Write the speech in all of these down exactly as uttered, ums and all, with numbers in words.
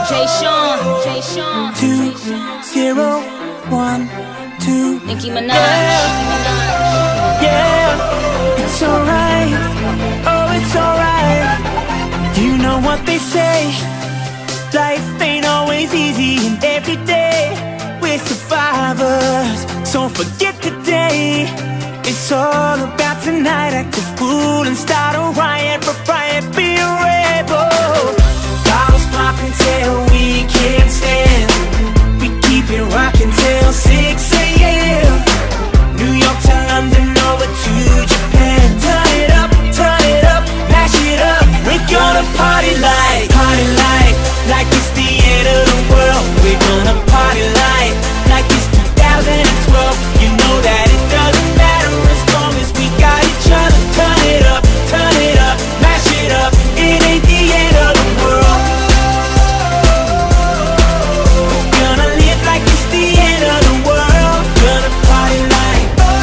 Jay Sean, Jay Sean, two zero one two. Nicki Minaj. Yeah, yeah. It's alright, oh it's alright. You know what they say, life ain't always easy, and every day we're survivors. So forget today, it's all about tonight. Act a fool and start a riot, but riot be a rebel. Bottles popping till we can't stand. We keep it rocking till six A M New York to London, over to Japan. Turn it up, turn it up, mash it up. We're gonna party like, party like, like it's the end of the world. We're gonna party like, like it's two thousand twelve. You know that it doesn't matter as long as we got each other. Turn it up, turn it up, mash it up. It ain't the end of the world. We're gonna live like it's the end of the world. Gonna party like,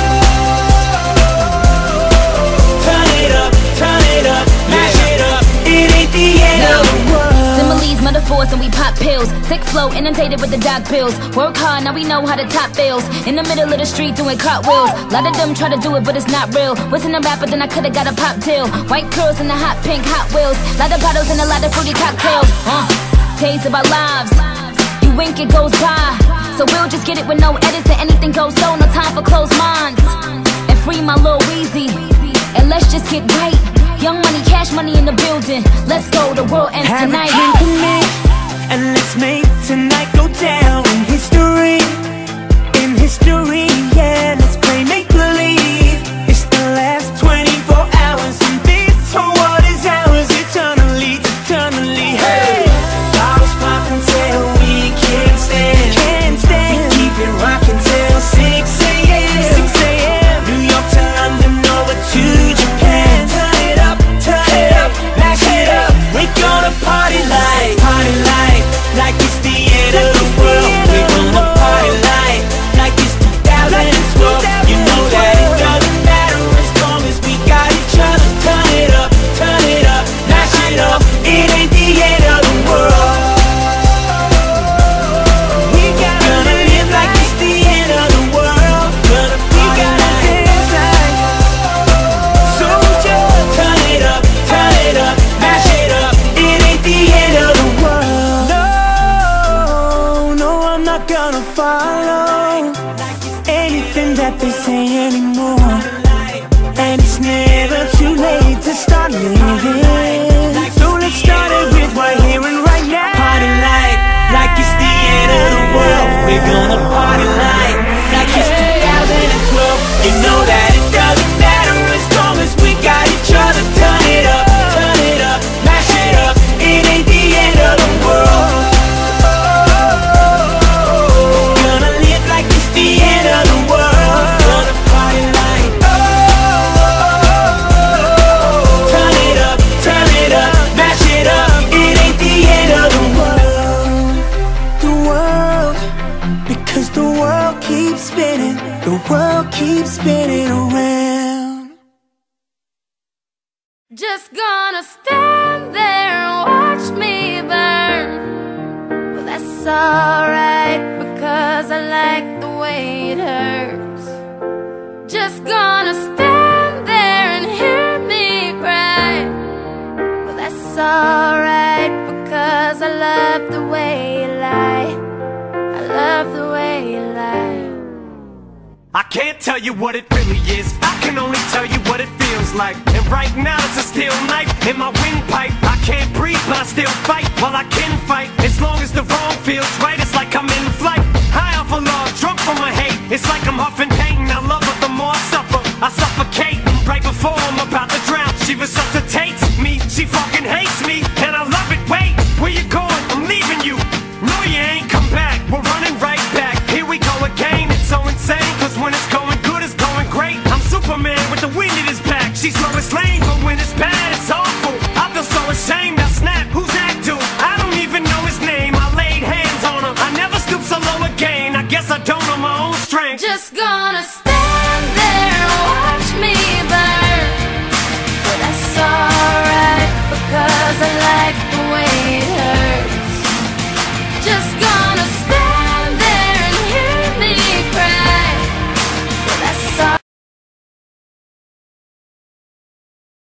turn it up, turn it up, mash it up. It ain't the end of the world. Similes, metaphors, and we pop pills. Sick flow, inundated with the doc pills. Work hard, now we know how to top bills. In the middle of the street doing cartwheels. Lot of them try to do it, but it's not real. Wasn't a rapper, then I could've got a pop deal. White curls and the hot pink Hot Wheels. Lot of bottles and a lot of fruity cocktails. Uh, days of our lives. You wink, it goes by. So we'll just get it with no edits and anything goes so. No time for closed minds. And free my Lil Weezy. And let's just get right. Young money, cash money in the building. Let's go, the world ends Have tonight. a drink with me, and let's make tonight go down in history. In history, yeah, let's play make-believe. It's the last twenty-four hours, and this whole world is ours. Eternally, eternally, hey. Bottles popping till we can't stand. Can't stand. We keep it rocking till six A M six A M New York to London, over to Japan. Turn it up, turn it up, mash it up. We're gonna party like, party like, like it's the end of the world. We're gonna party like, like it's two thousand twelve. You know that it doesn't matter as long as we got each other. Turn it up, turn it up, mash it up. It ain't the end of the world. We gonna live like it's the end of the world. Gonna party like, so just turn it up, turn it up, mash it up. It ain't the end of the world. No, no, I'm not gonna follow anything that they say anymore. And it's never too late to start living. So let's start it with right here and right now. Party like, like it's the end of the world. We're gonna party like, like it's two thousand twelve. You know that it doesn't matter as long as we got each other. Turn it up, turn it up, mash it up. It ain't the end of the world. Gonna live like it's the end of the world. Gonna party like, turn it up, turn it up, mash it up. It ain't the end of the world. The world, because the world keeps spinning. The world keeps spinning around. Just gonna stand there and watch me burn. Well, that's alright, because I like the way it hurts. Just gonna stand there and hear me cry. Well, that's alright, because I love the way you lie. I love the way you lie. I can't tell you what it really is, I can only tell you what it feels like. And right now it's a steel knife in my windpipe. I can't breathe but I still fight, while I can fight. As long as the wrong feels right, it's like I'm in flight. High off of love, drunk from my hate. It's like I'm huffing pain, I love her the more I suffer. I suffocate, right before I'm about to drown. She was such